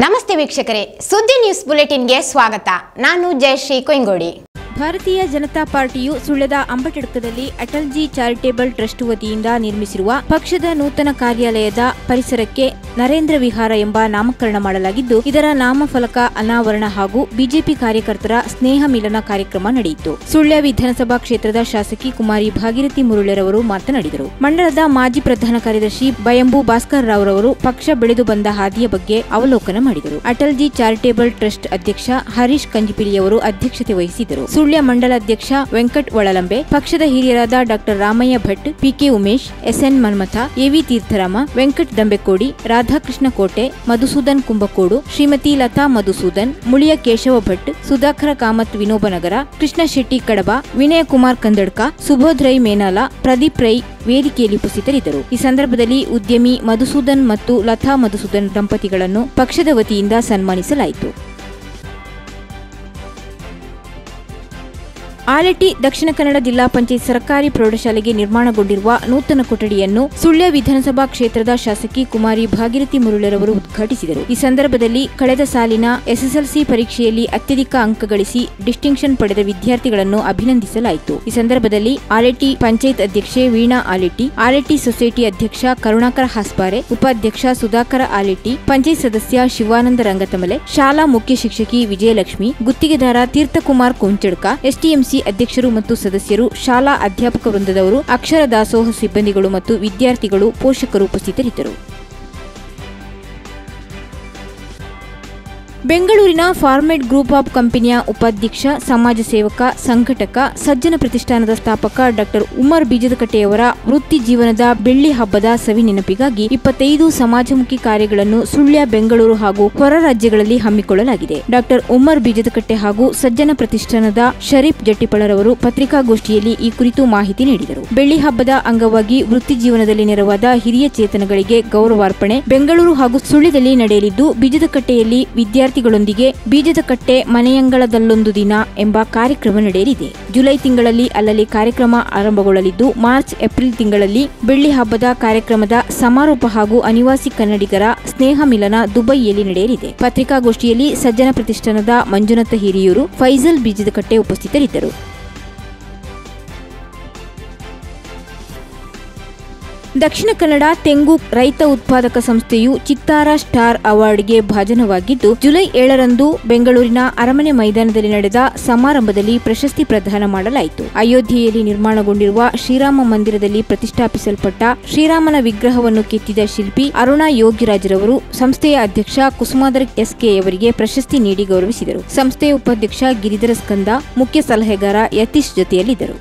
ನಮಸ್ತೆ ವೀಕ್ಷಕರೇ, ಸುದ್ದಿ ನ್ಯೂಸ್ ಬುಲೆಟಿನ್ಗೆ ಸ್ವಾಗತ. ನಾನು ಜಯಶ್ರೀ ಕೊಯ್ಗೋಡಿ. ಭಾರತೀಯ ಜನತಾ ಪಾರ್ಟಿಯು ಸುಳ್ಯದ ಅಂಬಟಡ್ಕದಲ್ಲಿ ಅಟಲ್ಜಿ ಚಾರಿಟೇಬಲ್ ಟ್ರಸ್ಟ್ ವತಿಯಿಂದ ನಿರ್ಮಿಸಿರುವ ಪಕ್ಷದ ನೂತನ ಕಾರ್ಯಾಲಯದ ಪರಿಸರಕ್ಕೆ ನರೇಂದ್ರ ವಿಹಾರ ಎಂಬ ನಾಮಕರಣ ಮಾಡಲಾಗಿದ್ದು, ಇದರ ನಾಮಫಲಕ ಅನಾವರಣ ಹಾಗೂ ಬಿಜೆಪಿ ಕಾರ್ಯಕರ್ತರ ಸ್ನೇಹ ಮಿಲನ ಕಾರ್ಯಕ್ರಮ ನಡೆಯಿತು. ಸುಳ್ಯ ವಿಧಾನಸಭಾ ಕ್ಷೇತ್ರದ ಶಾಸಕಿ ಕುಮಾರಿ ಭಾಗೀರಥಿ ಮುರುಳೆರವರು ಮಾತನಾಡಿದರು. ಮಂಡಲದ ಮಾಜಿ ಪ್ರಧಾನ ಕಾರ್ಯದರ್ಶಿ ಬಯಂಬು ಭಾಸ್ಕರ್ ರಾವ್ರವರು ಪಕ್ಷ ಬೆಳೆದು ಬಂದ ಹಾದಿಯ ಬಗ್ಗೆ ಅವಲೋಕನ ಮಾಡಿದರು. ಅಟಲ್ಜಿ ಚಾರಿಟೇಬಲ್ ಟ್ರಸ್ಟ್ ಅಧ್ಯಕ್ಷ ಹರೀಶ್ ಕಂಜಿಪಿಲಿಯವರು ಅಧ್ಯಕ್ಷತೆ ವಹಿಸಿದರು. ಸುಳ್ಯ ಮಂಡಲಾಧ್ಯಕ್ಷ ವೆಂಕಟ್ ಒಳಲಂಬೆ, ಪಕ್ಷದ ಹಿರಿಯರಾದ doctor Ramayya Bhat, PK Umesh, SN Manmatha, AV Theertharama, Venkat Dambekodi, Radhakrishna Kote, Madhusudan ಕುಂಭಕೋಡು, Shrimati Lata Madhusudan, Muliya Keshava Bhat, Sudhakar Kamath Vinobanagar, Krishna Shetty ಕಡಬ, ವಿನಯ ಕುಮಾರ್ ಕಂದಡ್ಕ, ಸುಬೋಧ್ ರೈ ಮೇನಾಲ, ಪ್ರದೀಪ್ ರೈ ವೇದಿಕೆಯಲ್ಲಿ ಉಪಸ್ಥಿತರಿದ್ದರು. ಈ ಸಂದರ್ಭದಲ್ಲಿ ಉದ್ಯಮಿ ಮಧುಸೂದನ್ ಮತ್ತು ಲತಾ ಮಧುಸೂದನ್ ದಂಪತಿಗಳನ್ನು ಪಕ್ಷದ ವತಿಯಿಂದ ಸನ್ಮಾನಿಸಲಾಯಿತು. ಆಲಟಿ ದಕ್ಷಿಣ ಕನ್ನಡ ಜಿಲ್ಲಾ ಪಂಚಾಯತ್ ಸರ್ಕಾರಿ ಪ್ರೌಢಶಾಲೆಗೆ ನಿರ್ಮಾಣಗೊಂಡಿರುವ ನೂತನ ಕೊಠಡಿಯನ್ನು ಸುಳ್ಯ ವಿಧಾನಸಭಾ ಕ್ಷೇತ್ರದ ಶಾಸಕಿ ಕುಮಾರಿ ಭಾಗೀರಥಿ ಮುರುಳೆರವರು ಉದ್ಘಾಟಿಸಿದರು. ಈ ಸಂದರ್ಭದಲ್ಲಿ ಕಳೆದ ಸಾಲಿನ ಎಸ್ಎಸ್ಎಲ್ಸಿ ಪರೀಕ್ಷೆಯಲ್ಲಿ ಅತ್ಯಧಿಕ ಅಂಕ ಗಳಿಸಿ ಡಿಸ್ಟಿಂಕ್ಷನ್ ಪಡೆದ ವಿದ್ಯಾರ್ಥಿಗಳನ್ನು ಅಭಿನಂದಿಸಲಾಯಿತು. ಈ ಸಂದರ್ಭದಲ್ಲಿ ಆಲಟಿ ಪಂಚಾಯತ್ ಅಧ್ಯಕ್ಷೆ ವೀಣಾ ಆಲೆಟಿ, ಆಲಟಿ ಸೊಸೈಟಿ ಅಧ್ಯಕ್ಷ ಕರುಣಾಕರ ಹಾಸ್ಪಾರೆ, ಉಪಾಧ್ಯಕ್ಷ ಸುಧಾಕರ ಆಲೆಟಿ, ಪಂಚಾಯತ್ ಸದಸ್ಯ ಶಿವಾನಂದ ರಂಗತಮಲೆ, ಶಾಲಾ ಮುಖ್ಯ ಶಿಕ್ಷಕಿ ವಿಜಯಲಕ್ಷ್ಮಿ, ಗುತ್ತಿಗೆದಾರ ತೀರ್ಥಕುಮಾರ್ ಕೊಂಚಡ್ಕ, ಎಸ್ಟಿಎಂಸಿ ಅಧ್ಯಕ್ಷರು ಮತ್ತು ಸದಸ್ಯರು, ಶಾಲಾ ಅಧ್ಯಾಪಕ ವೃಂದದವರು, ಅಕ್ಷರ ದಾಸೋಹ ಸಿಬ್ಬಂದಿಗಳು ಮತ್ತು ವಿದ್ಯಾರ್ಥಿಗಳು, ಪೋಷಕರು ಉಪಸ್ಥಿತರಿದ್ದರು. ಬೆಂಗಳೂರಿನ ಫಾರ್ಮೆಟ್ ಗ್ರೂಪ್ ಆಫ್ ಕಂಪನಿಯ ಉಪಾಧ್ಯಕ್ಷ, ಸಮಾಜ ಸೇವಕ, ಸಂಘಟಕ, ಸಜ್ಜನ ಪ್ರತಿಷ್ಠಾನದ ಸ್ಥಾಪಕ ಡಾಕ್ಟರ್ ಉಮರ್ ಬೀಜದಕಟ್ಟೆಯವರ ವೃತ್ತಿ ಜೀವನದ ಬೆಳ್ಳಿ ಹಬ್ಬದ ಸವಿ ನೆನಪಿಗಾಗಿ 25 ಸಮಾಜಮುಖಿ ಕಾರ್ಯಗಳನ್ನು ಸುಳ್ಯ, ಬೆಂಗಳೂರು ಹಾಗೂ ಹೊರ ರಾಜ್ಯಗಳಲ್ಲಿ ಹಮ್ಮಿಕೊಳ್ಳಲಾಗಿದೆ. ಡಾಕ್ಟರ್ ಉಮರ್ ಬೀಜದಕಟ್ಟೆ ಹಾಗೂ ಸಜ್ಜನ ಪ್ರತಿಷ್ಠಾನದ ಶರೀಫ್ ಜಟ್ಟಿಪಳರವರು ಪತ್ರಿಕಾಗೋಷ್ಠಿಯಲ್ಲಿ ಈ ಕುರಿತು ಮಾಹಿತಿ ನೀಡಿದರು. ಬೆಳ್ಳಿ ಹಬ್ಬದ ಅಂಗವಾಗಿ ವೃತ್ತಿ ಜೀವನದಲ್ಲಿ ನೆರವಾದ ಹಿರಿಯ ಚೇತನಗಳಿಗೆ ಗೌರವಾರ್ಪಣೆ ಬೆಂಗಳೂರು ಹಾಗೂ ಸುಳ್ಯದಲ್ಲಿ ನಡೆಯಲಿದ್ದು, ಬೀಜದಕಟ್ಟೆಯಲ್ಲಿ ವಿದ್ಯಾರ್ಥಿಗಳೊಂದಿಗೆ ಬೀಜದಕಟ್ಟೆ ಮನೆಯಂಗಳದಲ್ಲೊಂದು ದಿನ ಎಂಬ ಕಾರ್ಯಕ್ರಮ ನಡೆಯಲಿದೆ. ಜುಲೈ ತಿಂಗಳಲ್ಲಿ ಅಲ್ಲಲ್ಲಿ ಕಾರ್ಯಕ್ರಮ ಆರಂಭಗೊಳ್ಳಲಿದ್ದು, ಮಾರ್ಚ್, ಏಪ್ರಿಲ್ ತಿಂಗಳಲ್ಲಿ ಬೆಳ್ಳಿ ಹಬ್ಬದ ಕಾರ್ಯಕ್ರಮದ ಸಮಾರೋಪ ಹಾಗೂ ಅನಿವಾಸಿ ಕನ್ನಡಿಗರ ಸ್ನೇಹ ಮಿಲನ ದುಬೈಯಲ್ಲಿ ನಡೆಯಲಿದೆ. ಪತ್ರಿಕಾಗೋಷ್ಠಿಯಲ್ಲಿ ಸಜ್ಜನ ಪ್ರತಿಷ್ಠಾನದ ಮಂಜುನಾಥ ಹಿರಿಯೂರು, ಫೈಜಲ್ ಬೀಜದಕಟ್ಟೆ ಉಪಸ್ಥಿತರಿದ್ದರು. ದಕ್ಷಿಣ ಕನ್ನಡ ತೆಂಗು ರೈತ ಉತ್ಪಾದಕ ಸಂಸ್ಥೆಯು ಚಿತ್ತಾರ ಸ್ಟಾರ್ ಅವಾರ್ಡ್ಗೆ ಭಾಜನವಾಗಿದ್ದು, ಜುಲೈ 7ರಂದು ಬೆಂಗಳೂರಿನ ಅರಮನೆ ಮೈದಾನದಲ್ಲಿ ನಡೆದ ಸಮಾರಂಭದಲ್ಲಿ ಪ್ರಶಸ್ತಿ ಪ್ರದಾನ ಮಾಡಲಾಯಿತು. ಅಯೋಧ್ಯೆಯಲ್ಲಿ ನಿರ್ಮಾಣಗೊಂಡಿರುವ ಶ್ರೀರಾಮ ಮಂದಿರದಲ್ಲಿ ಪ್ರತಿಷ್ಠಾಪಿಸಲ್ಪಟ್ಟ ಶ್ರೀರಾಮನ ವಿಗ್ರಹವನ್ನು ಕೆತ್ತಿದ ಶಿಲ್ಪಿ ಅರುಣಾ ಯೋಗಿರಾಜ್ರವರು ಸಂಸ್ಥೆಯ ಅಧ್ಯಕ್ಷ ಕುಸುಮಾಧರ್ ಎಸ್ಕೆಯವರಿಗೆ ಪ್ರಶಸ್ತಿ ನೀಡಿ ಗೌರವಿಸಿದರು. ಸಂಸ್ಥೆಯ ಉಪಾಧ್ಯಕ್ಷ ಗಿರಿಧರ ಸ್ಕಂದ, ಮುಖ್ಯ ಸಲಹೆಗಾರ ಯತೀಶ್ ಜೊತೆಯಲ್ಲಿದ್ದರು.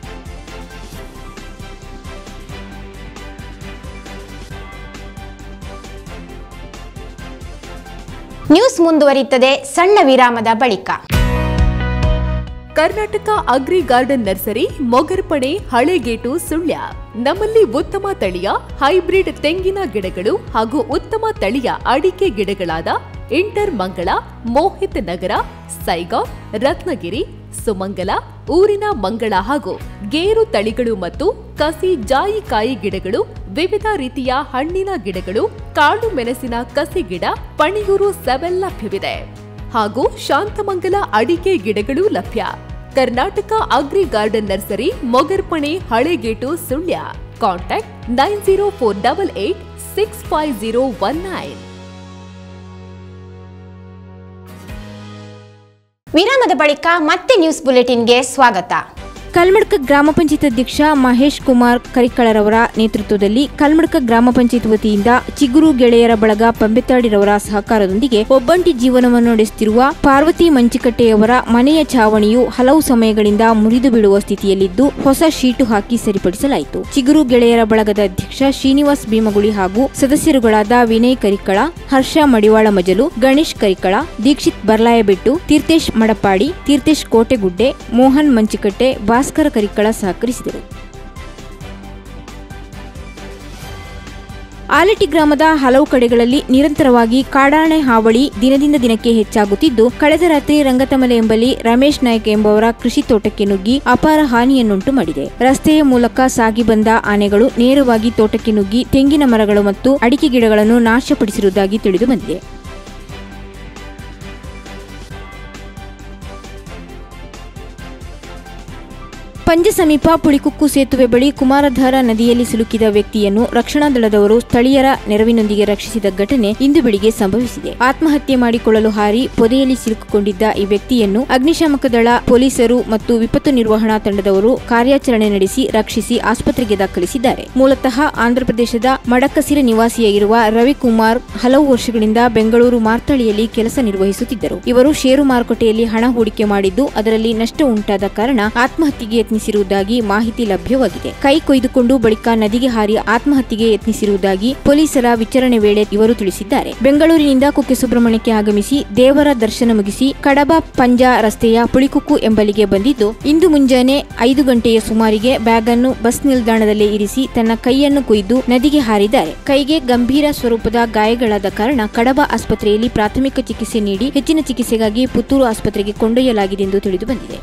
ನ್ಯೂಸ್ ಮುಂದುವರಿಯುತ್ತದೆ ಸಣ್ಣ ವಿರಾಮದ ಬಳಿಕ. Karnataka agri garden nursery, Mogarpane, Halegate, Sullia. ನಮ್ಮಲ್ಲಿ ಉತ್ತಮ ತಳಿಯ ಹೈಬ್ರಿಡ್ ತೆಂಗಿನ ಗಿಡಗಳು ಹಾಗೂ ಉತ್ತಮ ತಳಿಯ ಅಡಿಕೆ ಗಿಡಗಳಾದ ಇಂಟರ್ ಮಂಗಳ, ಮೋಹಿತ್ ನಗರ, ಸೈಗಾವ್, ರತ್ನಗಿರಿ, ಸುಮಂಗಲ, ಊರಿನ ಮಂಗಳ ಹಾಗೂ ಗೇರು ತಳಿಗಳು ಮತ್ತು ಕಸಿ ಜಾಯಿಕಾಯಿ ಗಿಡಗಳು, ವಿವಿಧ ರೀತಿಯ ಹಣ್ಣಿನ ಗಿಡಗಳು, ಕಾಳು ಮೆಣಸಿನ ಕಸಿ ಗಿಡ, ಪಣಿಯೂರು 7 ಲಭ್ಯವಿದೆ ಹಾಗೂ ಶಾಂತಮಂಗಲ ಅಡಿಕೆ ಗಿಡಗಳು ಲಭ್ಯ. Karnataka agri garden nursery, Mogarpane, Halegate, Sullia. Contact 9048865019. ವಿರಾಮದ ಬಳಿಕ ಮತ್ತೆ ನ್ಯೂಸ್ ಬುಲೆಟಿನ್ಗೆ ಸ್ವಾಗತ. ಕಲ್ಮಡ್ಕ ಗ್ರಾಮ ಪಂಚಾಯತ್ ಅಧ್ಯಕ್ಷ ಮಹೇಶ್ ಕುಮಾರ್ ಕರಿಕಳರವರ ನೇತೃತ್ವದಲ್ಲಿ ಕಲ್ಮಡ್ಕ ಗ್ರಾಮ ಪಂಚಾಯತ್ ವತಿಯಿಂದ ಚಿಗುರು ಗೆಳೆಯರ ಬಳಗ ಪಂಬೆತ್ತಾಡಿರವರ ಸಹಕಾರದೊಂದಿಗೆ ಒಬ್ಬಂಟಿ ಜೀವನವನ್ನು ನಡೆಸುತ್ತಿರುವ ಪಾರ್ವತಿ ಮಂಚಿಕಟ್ಟೆಯವರ ಮನೆಯ ಛಾವಣಿಯು ಹಲವು ಸಮಯಗಳಿಂದ ಮುರಿದು ಬೀಳುವ ಸ್ಥಿತಿಯಲ್ಲಿದ್ದು, ಹೊಸ ಶೀಟು ಹಾಕಿ ಸರಿಪಡಿಸಲಾಯಿತು. ಚಿಗುರು ಗೆಳೆಯರ ಬಳಗದ ಅಧ್ಯಕ್ಷ ಶ್ರೀನಿವಾಸ್ ಭೀಮಗುಳಿ ಹಾಗೂ ಸದಸ್ಯರುಗಳಾದ ವಿನಯ್ ಕರಿಕಳ, ಹರ್ಷ ಮಡಿವಾಳ ಮಜಲು, ಗಣೇಶ್ ಕರಿಕಳ, ದೀಕ್ಷಿತ್ ಬರ್ಲಾಯಬೆಟ್ಟು, ತೀರ್ಥೇಶ್ ಮಡಪಾಡಿ, ತೀರ್ಥೇಶ್ ಕೋಟೆಗುಡ್ಡೆ, ಮೋಹನ್ ಮಂಚಿಕಟ್ಟೆ, ಭಾಸ್ಕರ ಕರಿಕಳ ಸಹಕರಿಸಿದರು. ಆಲಟಿ ಗ್ರಾಮದ ಹಲವು ಕಡೆಗಳಲ್ಲಿ ನಿರಂತರವಾಗಿ ಕಾಡಾನೆ ಹಾವಳಿ ದಿನದಿಂದ ದಿನಕ್ಕೆ ಹೆಚ್ಚಾಗುತ್ತಿದ್ದು, ಕಳೆದ ರಾತ್ರಿ ರಂಗತಮಲೆ ಎಂಬಲ್ಲಿ ರಮೇಶ್ ನಾಯ್ಕ ಎಂಬುವರ ಕೃಷಿ ತೋಟಕ್ಕೆ ನುಗ್ಗಿ ಅಪಾರ ಹಾನಿಯನ್ನುಂಟು ಮಾಡಿದೆ. ರಸ್ತೆಯ ಮೂಲಕ ಸಾಗಿ ಬಂದ ಆನೆಗಳು ನೇರವಾಗಿ ತೋಟಕ್ಕೆ ನುಗ್ಗಿ ತೆಂಗಿನ ಮರಗಳು ಮತ್ತು ಅಡಿಕೆ ಗಿಡಗಳನ್ನು ನಾಶಪಡಿಸಿರುವುದಾಗಿ ತಿಳಿದು ಬಂದಿದೆ. ಪಂಜ ಸಮೀಪ ಪುಳಿಕುಕ್ಕು ಸೇತುವೆ ಬಳಿ ಕುಮಾರಧಾರ ನದಿಯಲ್ಲಿ ಸಿಲುಕಿದ ವ್ಯಕ್ತಿಯನ್ನು ರಕ್ಷಣಾ ದಳದವರು ಸ್ಥಳೀಯರ ನೆರವಿನೊಂದಿಗೆ ರಕ್ಷಿಸಿದ ಘಟನೆ ಇಂದು ಬೆಳಿಗ್ಗೆ ಸಂಭವಿಸಿದೆ. ಆತ್ಮಹತ್ಯೆ ಮಾಡಿಕೊಳ್ಳಲು ಹಾರಿ ಪೊದೆಯಲ್ಲಿ ಸಿಲುಕಿಕೊಂಡಿದ್ದ ಈ ವ್ಯಕ್ತಿಯನ್ನು ಅಗ್ನಿಶಾಮಕ ದಳ, ಪೊಲೀಸರು ಮತ್ತು ವಿಪತ್ತು ನಿರ್ವಹಣಾ ತಂಡದವರು ಕಾರ್ಯಾಚರಣೆ ನಡೆಸಿ ರಕ್ಷಿಸಿ ಆಸ್ಪತ್ರೆಗೆ ದಾಖಲಿಸಿದ್ದಾರೆ. ಮೂಲತಃ ಆಂಧ್ರಪ್ರದೇಶದ ಮಡಕಸಿರ ನಿವಾಸಿಯಾಗಿರುವ ರವಿಕುಮಾರ್ ಹಲವು ವರ್ಷಗಳಿಂದ ಬೆಂಗಳೂರು ಮಾರ್ತಳ್ಳಿಯಲ್ಲಿ ಕೆಲಸ ನಿರ್ವಹಿಸುತ್ತಿದ್ದರು. ಇವರು ಷೇರು ಮಾರುಕಟ್ಟೆಯಲ್ಲಿ ಹಣ ಹೂಡಿಕೆ ಮಾಡಿದ್ದು ಅದರಲ್ಲಿ ನಷ್ಟ ಉಂಟಾದ ಕಾರಣ ಆತ್ಮಹತ್ಯೆಗೆ ಯತ್ನಿಸಿರುವುದಾಗಿ ಮಾಹಿತಿ ಲಭ್ಯವಾಗಿದೆ. ಕೈ ಕೊಯ್ದುಕೊಂಡು ಬಳಿಕ ನದಿಗೆ ಹಾರಿ ಆತ್ಮಹತ್ಯೆಗೆ ಯತ್ನಿಸಿರುವುದಾಗಿ ಪೊಲೀಸರ ವಿಚಾರಣೆ ವೇಳೆ ಇವರು ತಿಳಿಸಿದ್ದಾರೆ. ಬೆಂಗಳೂರಿನಿಂದ ಕುಕ್ಕೆ ಸುಬ್ರಹ್ಮಣ್ಯಕ್ಕೆ ಆಗಮಿಸಿ ದೇವರ ದರ್ಶನ ಮುಗಿಸಿ ಕಡಬ ಪಂಜಾ ರಸ್ತೆಯ ಪುಳಿಕುಕ್ಕು ಎಂಬಲ್ಲಿಗೆ ಬಂದಿದ್ದು, ಇಂದು ಮುಂಜಾನೆ 5 ಗಂಟೆಯ ಸುಮಾರಿಗೆ ಬ್ಯಾಗ್ ಅನ್ನು ಬಸ್ ನಿಲ್ದಾಣದಲ್ಲಿ ಇರಿಸಿ ತನ್ನ ಕೈಯನ್ನು ಕೊಯ್ದು ನದಿಗೆ ಹಾರಿದ್ದಾರೆ. ಕೈಗೆ ಗಂಭೀರ ಸ್ವರೂಪದ ಗಾಯಗಳಾದ ಕಾರಣ ಕಡಬ ಆಸ್ಪತ್ರೆಯಲ್ಲಿ ಪ್ರಾಥಮಿಕ ಚಿಕಿತ್ಸೆ ನೀಡಿ ಹೆಚ್ಚಿನ ಚಿಕಿತ್ಸೆಗಾಗಿ ಪುತ್ತೂರು ಆಸ್ಪತ್ರೆಗೆ ಕೊಂಡೊಯ್ಯಲಾಗಿದೆ ಎಂದು ತಿಳಿದು ಬಂದಿದೆ.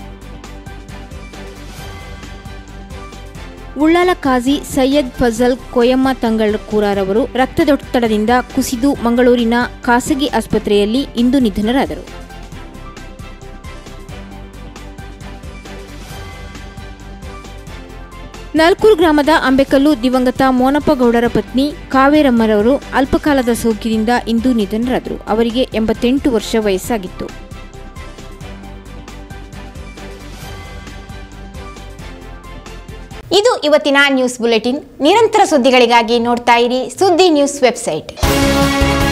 ಉಳ್ಳಾಲ ಕಾಜಿ ಸೈಯದ್ ಫಜಲ್ ಕೊಯಮ್ಮ ತಂಗಳಕೂರರವರು ರಕ್ತದೊತ್ತಡದಿಂದ ಕುಸಿದು ಮಂಗಳೂರಿನ ಖಾಸಗಿ ಆಸ್ಪತ್ರೆಯಲ್ಲಿ ಇಂದು ನಿಧನರಾದರು. ನಾಲ್ಕೂರು ಗ್ರಾಮದ ಅಂಬೆಕಲ್ಲು ದಿವಂಗತ ಮೋನಪ್ಪ ಗೌಡರ ಪತ್ನಿ ಕಾವೇರಮ್ಮರವರು ಅಲ್ಪಕಾಲದ ಸೋಂಕಿನಿಂದ ಇಂದು ನಿಧನರಾದರು. ಅವರಿಗೆ 88 ವರ್ಷ ವಯಸ್ಸಾಗಿತ್ತು. ಇದು ಇವತ್ತಿನ ನ್ಯೂಸ್ ಬುಲೆಟಿನ್. ನಿರಂತರ ಸುದ್ದಿಗಳಿಗಾಗಿ ನೋಡ್ತಾ ಇರಿ ಸುದ್ದಿ ನ್ಯೂಸ್ ವೆಬ್ಸೈಟ್.